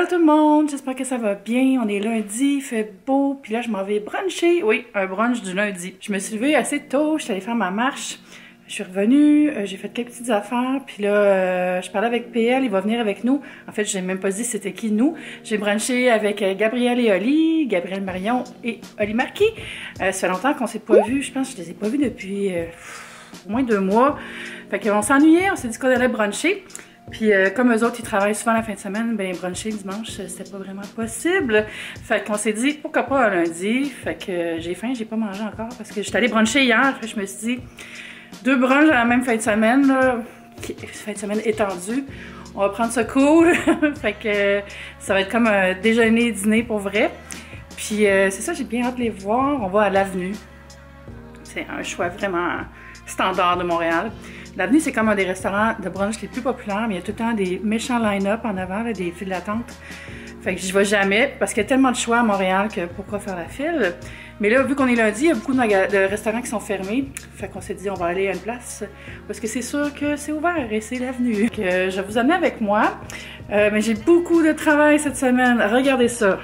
Hello tout le monde, j'espère que ça va bien. On est lundi, il fait beau, puis là je m'en vais bruncher. Oui, un brunch du lundi. Je me suis levée assez tôt, je suis allée faire ma marche. Je suis revenue, j'ai fait quelques petites affaires, puis là je parlais avec PL, il va venir avec nous. En fait, j'ai même pas dit c'était qui nous. J'ai brunché avec Gabriel et Oli, Gabriel Marion et Oli Marquis. Ça fait longtemps qu'on s'est pas vus, je pense que je les ai pas vus depuis au moins 2 mois. Fait qu'on s'ennuyait, on s'est dit qu'on allait bruncher. Puis comme eux autres, ils travaillent souvent la fin de semaine, ben bruncher dimanche, c'était pas vraiment possible. Fait qu'on s'est dit, pourquoi pas un lundi? Fait que j'ai faim, j'ai pas mangé encore parce que j'étais allée bruncher hier. Fait que je me suis dit, 2 brunchs à la même fin de semaine, là, fin de semaine étendue. On va prendre ça cool. Fait que ça va être comme un déjeuner-dîner pour vrai. Puis c'est ça, j'ai bien hâte de les voir. On va à l'Avenue. C'est un choix vraiment standard de Montréal. L'Avenue, c'est comme un des restaurants de brunch les plus populaires, mais il y a tout le temps des méchants line-up en avant, là, des files d'attente. Fait que j'y vais jamais, parce qu'il y a tellement de choix à Montréal que pourquoi faire la file. Mais là, vu qu'on est lundi, il y a beaucoup de restaurants qui sont fermés. Fait qu'on s'est dit, on va aller à une place, parce que c'est sûr que c'est ouvert et c'est l'Avenue. Je vais vous amener avec moi, mais j'ai beaucoup de travail cette semaine. Regardez ça.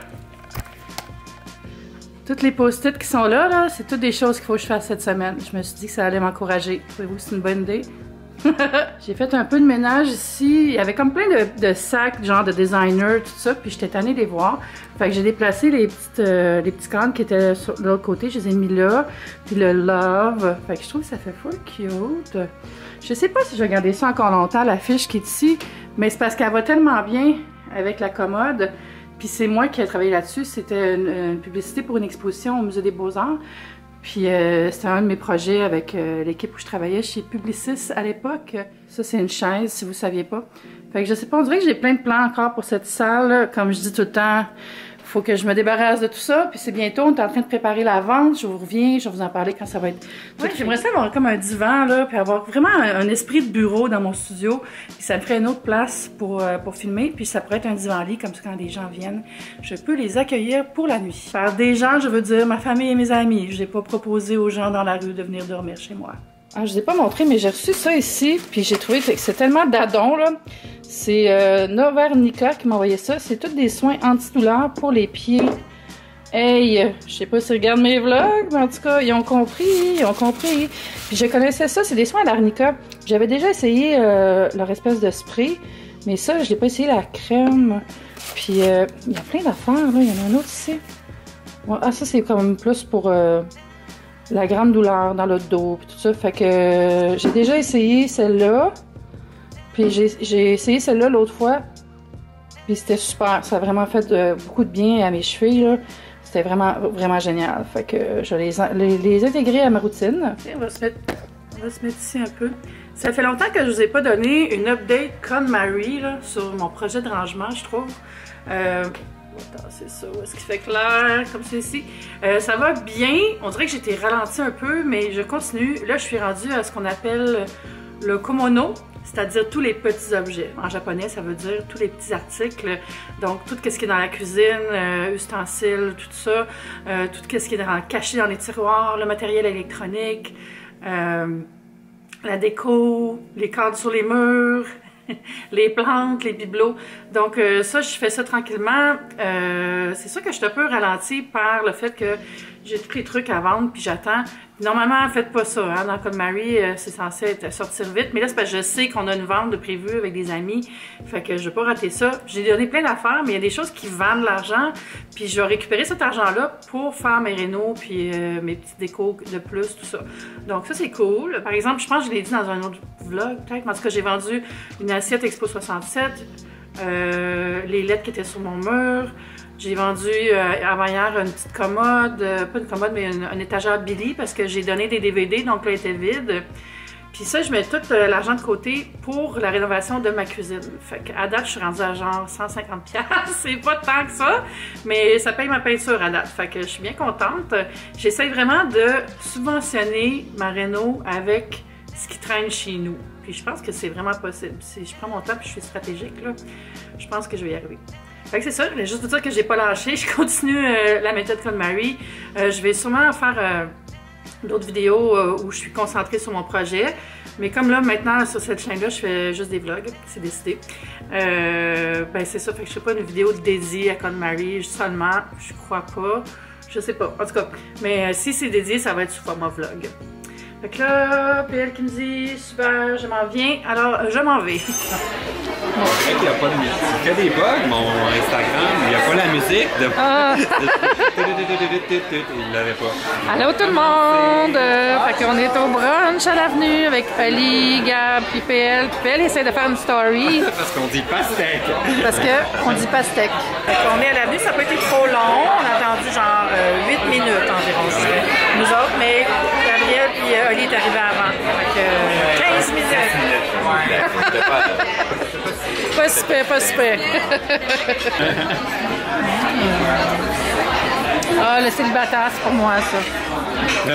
Toutes les post-it qui sont là, c'est toutes des choses qu'il faut que je fasse cette semaine. Je me suis dit que ça allait m'encourager. Trouvez-vous que c'est une bonne idée? J'ai fait un peu de ménage ici. Il y avait comme plein de sacs, genre de designer, tout ça, puis j'étais tannée de les voir. Fait que j'ai déplacé les petits cadres qui étaient de l'autre côté. Je les ai mis là. Puis le love. Fait que je trouve que ça fait full cute. Je sais pas si je vais garder ça encore longtemps, la fiche qui est ici, mais c'est parce qu'elle va tellement bien avec la commode. Puis c'est moi qui ai travaillé là-dessus. C'était une publicité pour une exposition au Musée des Beaux-Arts. Puis c'était un de mes projets avec l'équipe où je travaillais chez Publicis à l'époque. Ça, c'est une chaise, si vous ne saviez pas. Fait que je sais pas, on dirait que j'ai plein de plans encore pour cette salle. Comme je dis tout le temps, il faut que je me débarrasse de tout ça. Puis c'est bientôt, on est en train de préparer la vente. Je vous reviens, je vais vous en parler quand ça va être... Ouais, j'aimerais ça avoir comme un divan, là, puis avoir vraiment un esprit de bureau dans mon studio. Puis ça me ferait une autre place pour filmer. Puis ça pourrait être un divan-lit, comme ça quand des gens viennent, je peux les accueillir pour la nuit. Par des gens, je veux dire ma famille et mes amis. Je n'ai pas proposé aux gens dans la rue de venir dormir chez moi. Ah, je ne vous ai pas montré, mais j'ai reçu ça ici, puis j'ai trouvé que c'est tellement d'adon, là. C'est Novernica qui m'a envoyé ça. C'est tous des soins antidouleurs pour les pieds. Hey, je sais pas s'ils regardent mes vlogs, mais en tout cas, ils ont compris, ils ont compris. Puis je connaissais ça, c'est des soins à l'arnica. J'avais déjà essayé leur espèce de spray, mais ça, je l'ai pas essayé la crème. Puis il y a plein d'affaires, là. Il y en a un autre ici. Ouais, ah, ça, c'est comme plus pour... la grande douleur dans le dos, puis tout ça. Fait que j'ai déjà essayé celle-là. Puis j'ai essayé celle-là l'autre fois. Puis c'était super. Ça a vraiment fait beaucoup de bien à mes chevilles, là. C'était vraiment, vraiment génial. Fait que je vais les intégrer à ma routine. On va se mettre ici un peu. Ça fait longtemps que je vous ai pas donné une update KonMari là, sur mon projet de rangement, je trouve. C'est ça, est-ce qu'il fait clair, comme ceci? Ça va bien, on dirait que j'ai été ralentie un peu, mais je continue. Là, je suis rendue à ce qu'on appelle le komono, c'est-à-dire tous les petits objets. En japonais, ça veut dire tous les petits articles. Donc, tout ce qui est dans la cuisine, ustensiles, tout ça, tout ce qui est caché dans les tiroirs, le matériel électronique, la déco, les cadres sur les murs, les plantes, les bibelots. Donc ça, je fais ça tranquillement. C'est sûr que je suis un peu ralentie par le fait que j'ai tous les trucs à vendre puis j'attends. Normalement, faites pas ça. Hein? Dans KonMari, c'est censé sortir vite. Mais là, c'est parce que je sais qu'on a une vente de prévue avec des amis. Fait que je vais pas rater ça. J'ai donné plein d'affaires, mais il y a des choses qui vendent de l'argent. Puis je vais récupérer cet argent-là pour faire mes rénaux puis mes petits décos de plus, tout ça. Donc ça, c'est cool. Par exemple, je pense que je l'ai dit dans un autre vlog, peut-être. En tout cas, j'ai vendu une assiette Expo 67, les lettres qui étaient sur mon mur. J'ai vendu avant-hier une petite commode, pas une commode, mais une étagère Billy parce que j'ai donné des DVD, donc là, elle était vide. Puis ça, je mets tout l'argent de côté pour la rénovation de ma cuisine. Fait qu'à date, je suis rendue à genre 150$. C'est pas tant que ça, mais ça paye ma peinture à date. Fait que je suis bien contente. J'essaie vraiment de subventionner ma réno avec ce qui traîne chez nous. Puis je pense que c'est vraiment possible. Si je prends mon temps et je suis stratégique, là, je pense que je vais y arriver. Fait que c'est ça, je voulais juste vous dire que j'ai pas lâché, je continue la méthode KonMari. Je vais sûrement faire d'autres vidéos où je suis concentrée sur mon projet. Mais comme là, maintenant, sur cette chaîne-là, je fais juste des vlogs, c'est décidé. Ben c'est ça, fait que je sais pas, une vidéo dédiée à KonMari seulement, je crois pas. Je sais pas, en tout cas. Mais si c'est dédié, ça va être sous format vlog. Fait que là, PL qui me dit, super, je m'en viens, alors je m'en vais. En fait, il n'y a pas de musique. Il fait des bugs, mon Instagram. Il n'y a pas la musique de... Il l'avait pas. Allô tout le monde! Fait qu'on est au brunch à l'avenue avec Ali, Gab, puis PL. Puis PL essaie de faire une story. Parce qu'on dit pastèque. Parce qu'on dit pastèque. Fait qu'on est à l'avenue, ça n'a pas été trop long. On a attendu genre 8 minutes environ, je dirais. Nous autres, mais Gabriel puis Ali est arrivé avant. Fait que 15 minutes. Pas super, pas super. Ah, le célibataire, c'est pour moi, ça.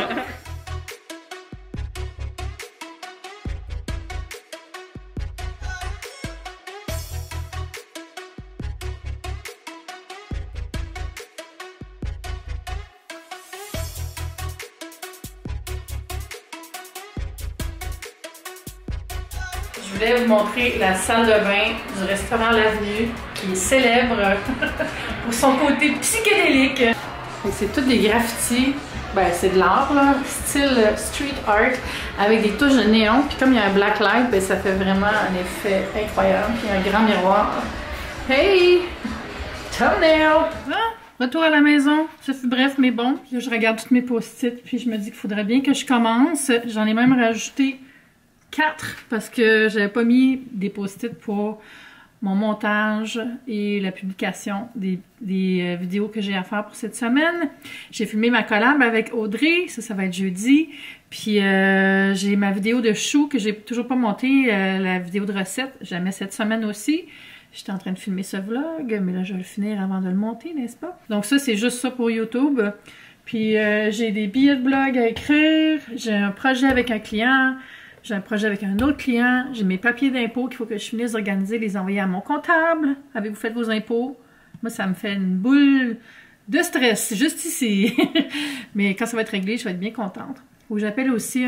Je voulais vous montrer la salle de bain du restaurant L'Avenue, qui est célèbre pour son côté psychédélique. C'est tout des graffitis, ben c'est de l'art, style street art, avec des touches de néon. Puis comme il y a un black light, ben ça fait vraiment un effet incroyable. Puis un grand miroir. Hey! Thumbnail! Ah, retour à la maison. Ça fut bref, mais bon. Là, je regarde toutes mes post-it, puis je me dis qu'il faudrait bien que je commence. J'en ai même rajouté 4 parce que j'avais pas mis des post-it pour mon montage et la publication des vidéos que j'ai à faire pour cette semaine. J'ai filmé ma collab avec Audrey, ça va être jeudi. Puis j'ai ma vidéo de chou que j'ai toujours pas montée, la vidéo de recette, je la mets cette semaine aussi. J'étais en train de filmer ce vlog, mais là je vais le finir avant de le monter, n'est-ce pas? Donc ça, c'est juste ça pour YouTube. Puis j'ai des billets de blog à écrire, j'ai un projet avec un client. J'ai un projet avec un autre client, j'ai mes papiers d'impôts qu'il faut que je finisse d'organiser, les envoyer à mon comptable. Avez-vous fait vos impôts? Moi, ça me fait une boule de stress, juste ici. Mais quand ça va être réglé, je vais être bien contente. Ou j'appelle aussi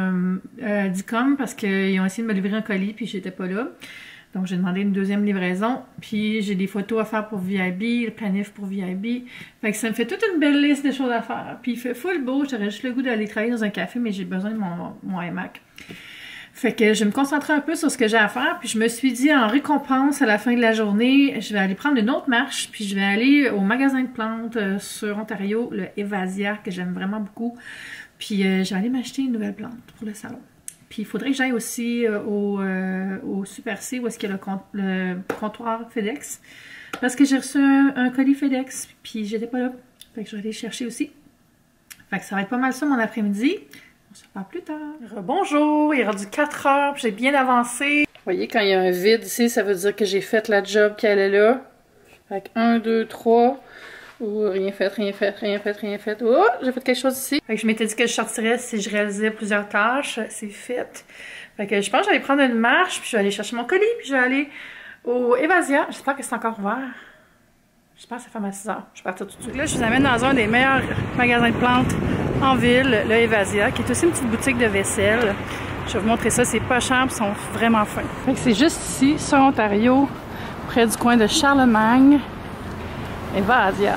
Dicom parce qu'ils ont essayé de me livrer un colis puis j'étais pas là. Donc, j'ai demandé une deuxième livraison. Puis, j'ai des photos à faire pour VIB, le planif pour VIB. Fait que ça me fait toute une belle liste de choses à faire. Puis, il fait full beau. J'aurais juste le goût d'aller travailler dans un café, mais j'ai besoin de mon iMac. Fait que je vais me concentrer un peu sur ce que j'ai à faire. Puis, je me suis dit, en récompense, à la fin de la journée, je vais aller prendre une autre marche. Puis, je vais aller au magasin de plantes sur Ontario, le Evasia, que j'aime vraiment beaucoup. Puis, je vais aller m'acheter une nouvelle plante pour le salon. Puis il faudrait que j'aille aussi au Super C, où est-ce qu'il y a le comptoir FedEx. Parce que j'ai reçu un colis FedEx, puis j'étais pas là. Fait que je vais aller le chercher aussi. Fait que ça va être pas mal ça mon après-midi. On se reparle plus tard. Bonjour, il est rendu 4 heures, puis j'ai bien avancé. Vous voyez, quand il y a un vide ici, ça veut dire que j'ai fait la job qu'elle est là. Fait que 1, 2, 3... Oh, rien fait, rien fait, rien fait, rien fait. Oh, j'ai fait quelque chose ici. Fait que je m'étais dit que je sortirais si je réalisais plusieurs tâches. C'est fait. Fait que je pense que j'allais prendre une marche, puis je vais aller chercher mon colis, puis je vais aller au Evasia. J'espère que c'est encore ouvert. J'espère que ça ferme à 6 heures. Je vais partir tout de suite. Là, je vous amène dans un des meilleurs magasins de plantes en ville, le Evasia, qui est aussi une petite boutique de vaisselle. Je vais vous montrer ça. C'est pas cher, ils sont vraiment fins. Fait que c'est juste ici, sur Ontario, près du coin de Charlemagne. Evasia.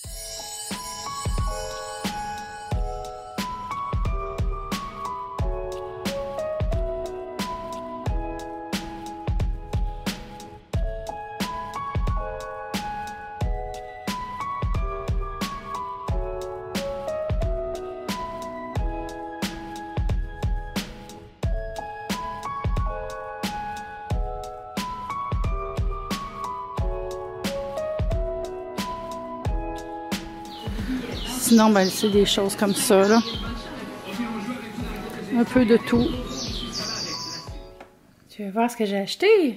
Sinon, ben, c'est des choses comme ça, là. Un peu de tout. Tu veux voir ce que j'ai acheté?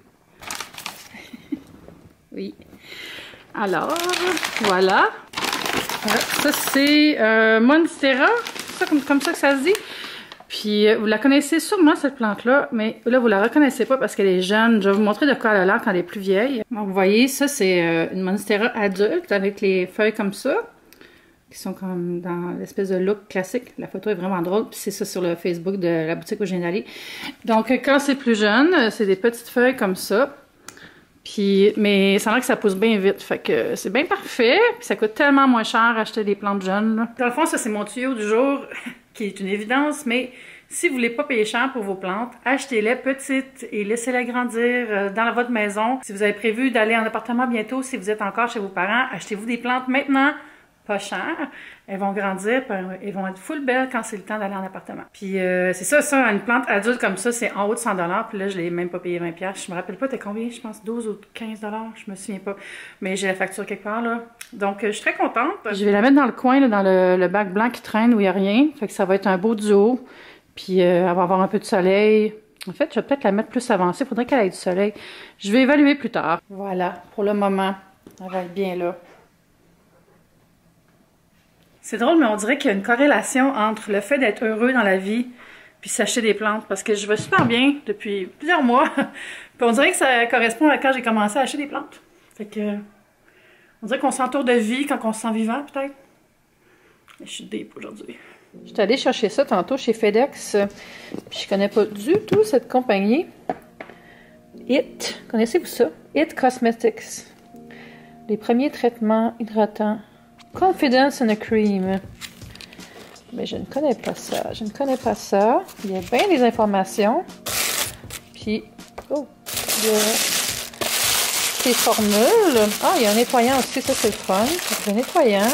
Oui. Alors, voilà. Ça, c'est Monstera. C'est ça, comme ça que ça se dit. Puis, vous la connaissez sûrement, cette plante-là, mais là, vous la reconnaissez pas parce qu'elle est jeune. Je vais vous montrer de quoi elle a l'air quand elle est plus vieille. Donc, vous voyez, ça, c'est une Monstera adulte avec les feuilles comme ça, qui qui sont comme dans l'espèce de look classique. La photo est vraiment drôle, puis c'est ça sur le Facebook de la boutique où je viens d'aller. Donc, quand c'est plus jeune, c'est des petites feuilles comme ça. Puis, mais ça a l'air que ça pousse bien vite, fait que c'est bien parfait. Puis ça coûte tellement moins cher acheter des plantes jeunes, là. Dans le fond, ça c'est mon tuyau du jour, qui est une évidence, mais si vous voulez pas payer cher pour vos plantes, achetez-les petites et laissez-les grandir dans votre maison. Si vous avez prévu d'aller en appartement bientôt, si vous êtes encore chez vos parents, achetez-vous des plantes maintenant, pas cher. Elles vont grandir, puis elles vont être full belles quand c'est le temps d'aller en appartement. Puis c'est ça, une plante adulte comme ça, c'est en haut de 100 $, puis là, je l'ai même pas payé 20 $. Je me rappelle pas, t'es combien? Je pense 12 ou 15 $, je me souviens pas. Mais j'ai la facture quelque part, là. Donc, je suis très contente. Je vais la mettre dans le coin, là, dans le bac blanc qui traîne où il n'y a rien. Fait que ça va être un beau duo. Puis elle va avoir un peu de soleil. En fait, je vais peut-être la mettre plus avancée. Il faudrait qu'elle ait du soleil. Je vais évaluer plus tard. Voilà, pour le moment, elle va être bien là. C'est drôle, mais on dirait qu'il y a une corrélation entre le fait d'être heureux dans la vie puis s'acheter des plantes. Parce que je vais super bien depuis plusieurs mois. Puis on dirait que ça correspond à quand j'ai commencé à acheter des plantes. Fait que on dirait qu'on s'entoure de vie quand on se sent vivant, peut-être. Je suis deep aujourd'hui. Je suis allée chercher ça tantôt chez FedEx. Puis je connais pas du tout cette compagnie. It. Connaissez-vous ça? It Cosmetics. Les premiers traitements hydratants. Confidence in a Cream. Mais je ne connais pas ça. Je ne connais pas ça. Il y a bien des informations. Puis, oh, il y a des formules. Ah, il y a un nettoyant aussi. Ça, c'est le fun. Donc, le nettoyant.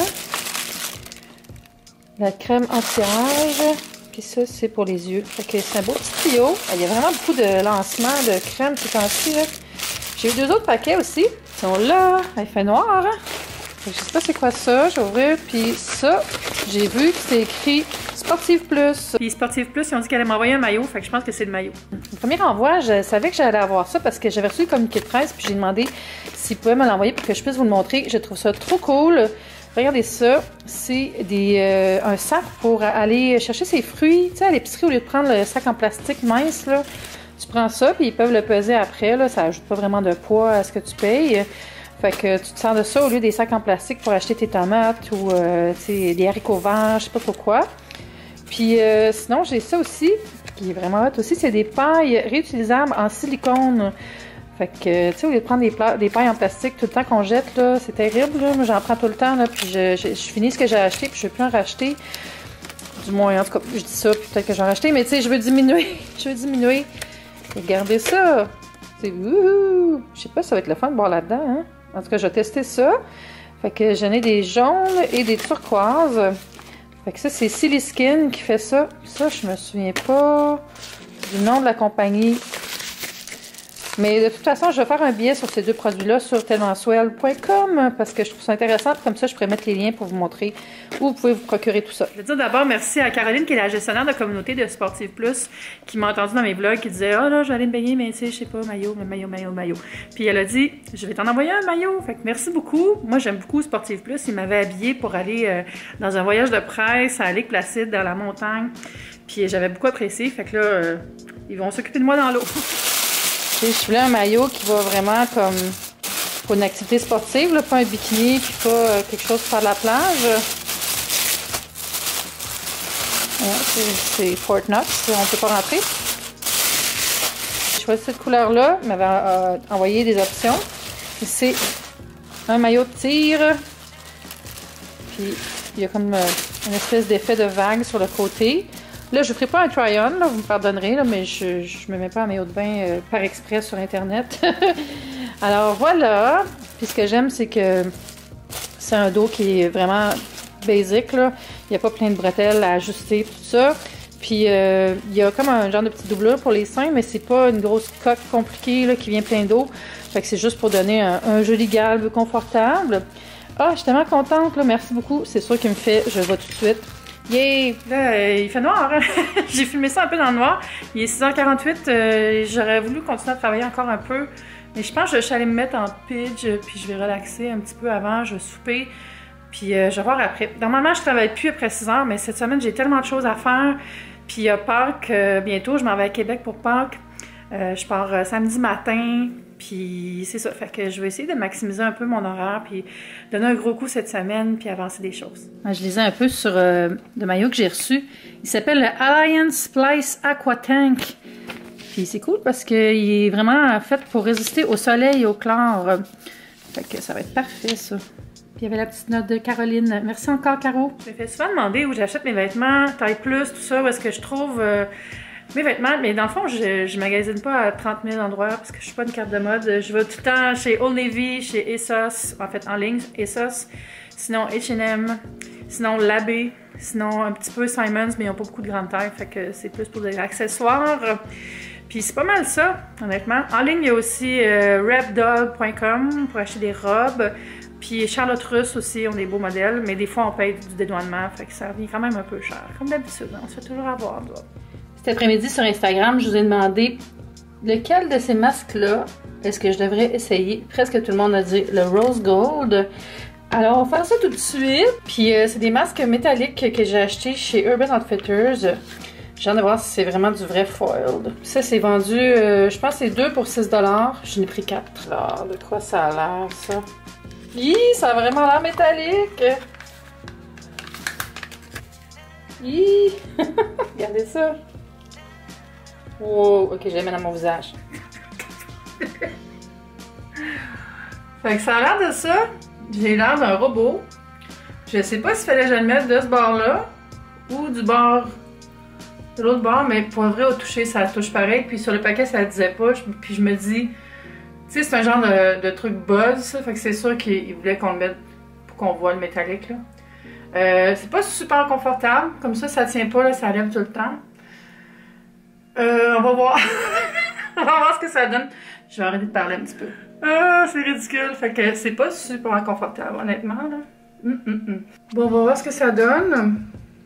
La crème anti-âge. Puis ça, c'est pour les yeux. Fait que c'est un beau petit tuyau. Il y a vraiment beaucoup de lancements de crème ces temps-ci. J'ai eu 2 autres paquets aussi. Ils sont là. Il fait noir, hein? Je sais pas c'est quoi ça, je vais ouvrir, puis ça, j'ai vu que c'est écrit Sportive Plus. Puis Sportive Plus, ils ont dit qu'elle allait m'envoyer un maillot, fait que je pense que c'est le maillot. Le premier envoi, je savais que j'allais avoir ça parce que j'avais reçu le communiqué de presse, puis j'ai demandé s'ils pouvaient me l'envoyer pour que je puisse vous le montrer. Je trouve ça trop cool. Regardez ça, c'est un sac pour aller chercher ses fruits. Tu sais, à l'épicerie, au lieu de prendre le sac en plastique mince, là, tu prends ça, puis ils peuvent le peser après, là, ça ajoute pas vraiment de poids à ce que tu payes. Fait que tu te sers de ça au lieu des sacs en plastique pour acheter tes tomates ou des haricots verts, je sais pas trop quoi. Puis sinon, j'ai ça aussi, qui est vraiment hot aussi, c'est des pailles réutilisables en silicone. Fait que, tu sais, au lieu de prendre des pailles en plastique tout le temps qu'on jette, là, c'est terrible, là. Moi, j'en prends tout le temps, là, puis je finis ce que j'ai acheté, puis je ne veux plus en racheter. Du moins, en tout cas, je dis ça, puis peut-être que j'en ai racheté, mais tu sais, je veux diminuer. Je veux diminuer. Regardez ça. C'est wouhou! Je sais pas si ça va être le fun de boire là-dedans, hein? En tout cas, je vais tester ça. Fait que j'en ai des jaunes et des turquoises. Fait que ça, c'est Silly Skin qui fait ça. Ça, je me souviens pas du nom de la compagnie. Mais de toute façon, je vais faire un billet sur ces 2 produits-là sur tellmentswell.com parce que je trouve ça intéressant. Comme ça, je pourrais mettre les liens pour vous montrer où vous pouvez vous procurer tout ça. Je veux dire d'abord merci à Caroline, qui est la gestionnaire de communauté de Sportive Plus, qui m'a entendu dans mes vlogs, qui disait « Ah là, je vais aller me baigner, mais tu sais, je sais pas, maillot. » Puis elle a dit « Je vais t'en envoyer un maillot. » Fait que merci beaucoup. Moi, j'aime beaucoup Sportive Plus. Ils m'avaient habillée pour aller dans un voyage de presse à Lake Placide, dans la montagne. Puis j'avais beaucoup apprécié. Fait que là, ils vont s'occuper de moi dans l'eau. Je voulais un maillot qui va vraiment comme pour une activité sportive, là, pas un bikini, puis pas quelque chose pour faire de la plage. Ouais, c'est Fort Knox, on peut pas rentrer. J'ai choisi cette couleur-là, il m'avait envoyé des options. C'est un maillot de tir, puis il y a comme une espèce d'effet de vague sur le côté. Là, je ne ferai pas un try-on, vous me pardonnerez, là, mais je ne me mets pas un maillot de bain par exprès sur Internet. Alors voilà. Puis ce que j'aime, c'est que c'est un dos qui est vraiment basic, là. Il n'y a pas plein de bretelles à ajuster, tout ça. Puis il y a comme un genre de petite doublure pour les seins, mais c'est pas une grosse coque compliquée là, qui vient plein d'eau. Fait que c'est juste pour donner un joli galbe confortable. Ah, je suis tellement contente, là. Merci beaucoup. C'est sûr qu'il me fait, je vois tout de suite. Yay! Là, il fait noir, hein? J'ai filmé ça un peu dans le noir. Il est 6h48. J'aurais voulu continuer à travailler encore un peu. Mais je pense que je suis allée me mettre en pitch, puis je vais relaxer un petit peu avant. Je vais souper, puis je vais voir après. Normalement, je travaille plus après 6h, mais cette semaine, j'ai tellement de choses à faire. Puis il y a Pâques bientôt. Je m'en vais à Québec pour Pâques. Je pars samedi matin, puis c'est ça. Fait que je vais essayer de maximiser un peu mon horaire, puis donner un gros coup cette semaine, puis avancer des choses. Je lisais un peu sur le maillot que j'ai reçu. Il s'appelle le Alliance Splice Aqua Tank. Puis c'est cool parce qu'il est vraiment fait pour résister au soleil et au chlore. Fait que ça va être parfait, ça. Puis il y avait la petite note de Caroline. Merci encore, Caro. Je me fais souvent demander où j'achète mes vêtements, taille plus, tout ça, où est-ce que je trouve mes vêtements. Mais dans le fond, je magasine pas à 30 000 endroits parce que je suis pas une carte de mode. Je vais tout le temps chez Old Navy, chez ASOS, en fait en ligne, ASOS, sinon H&M, sinon Labé, sinon un petit peu Simons, mais ils n'ont pas beaucoup de grande taille, fait que c'est plus pour des accessoires. Puis c'est pas mal ça, honnêtement. En ligne, il y a aussi repdog.com pour acheter des robes. Puis Charlotte Russe aussi, on a des beaux modèles, mais des fois on paye du dédouanement, fait que ça revient quand même un peu cher. Comme d'habitude, on se fait toujours avoir. Cet après-midi sur Instagram, je vous ai demandé lequel de ces masques-là est-ce que je devrais essayer. Presque tout le monde a dit le Rose Gold. Alors on va faire ça tout de suite. Puis c'est des masques métalliques que j'ai achetés chez Urban Outfitters. J'ai hâte de voir si c'est vraiment du vrai foiled. Ça, c'est vendu, je pense que c'est 2 pour 6 $. J'en ai pris 4. Alors, de quoi ça a l'air, ça? Hi, ça a vraiment l'air métallique! Hi! Regardez ça! Wow! Ok, je les mets dans mon visage. Fait que ça a l'air de ça. J'ai l'air d'un robot. Je sais pas s'il fallait que je le mette de ce bord-là ou du bord de l'autre bord, mais pour vrai, au toucher, ça touche pareil. Puis sur le paquet, ça disait pas. Puis je me dis, tu sais, c'est un genre de truc buzz, ça. Fait que c'est sûr qu'il voulait qu'on le mette pour qu'on voit le métallique, là. C'est pas super confortable. Comme ça tient pas, là, ça lève tout le temps. On va voir. On va voir ce que ça donne. Je vais arrêter de parler un petit peu. Ah, c'est ridicule. Fait que c'est pas super confortable, honnêtement, là. Bon, on va voir ce que ça donne.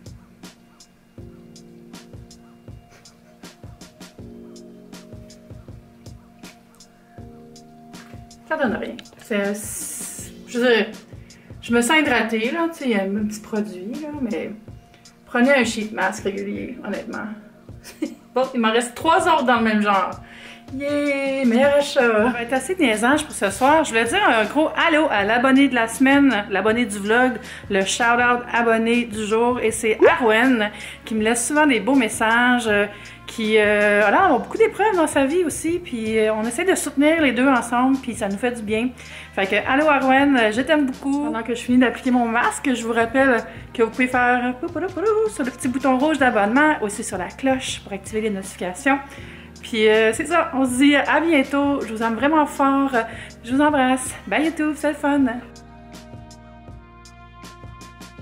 Ça donne rien. Je dirais, je me sens hydratée, là. Tu sais, il y a un petit produit, là, mais prenez un sheet mask régulier, honnêtement. Bon, il m'en reste 3 autres dans le même genre. Yeah, meilleur achat! Ça va être assez niaisage pour ce soir. Je voulais dire un gros allô à l'abonné de la semaine, l'abonné du vlog, le shout-out abonné du jour. Et c'est Arwen qui me laisse souvent des beaux messages, qui a beaucoup d'épreuves dans sa vie aussi. Puis on essaie de soutenir les deux ensemble, puis ça nous fait du bien. Fait que allô Arwen, je t'aime beaucoup. Pendant que je finis d'appliquer mon masque, je vous rappelle que vous pouvez faire sur le petit bouton rouge d'abonnement, aussi sur la cloche pour activer les notifications. Puis c'est ça, on se dit à bientôt. Je vous aime vraiment fort. Je vous embrasse. Bye YouTube, c'est le fun.